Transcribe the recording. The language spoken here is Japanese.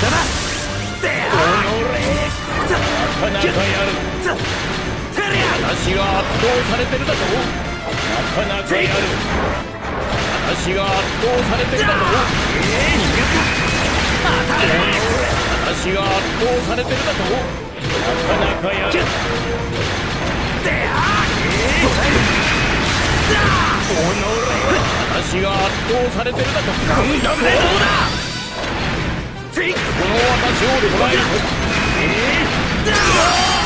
だな。 なかなかやる。私が圧倒されてるだと。なかなかやる。私が圧倒されてるだと。私が圧倒されてるだと。なかなかやる。私が圧倒されてるだと。 なんだめどうだ。 この私を捉える。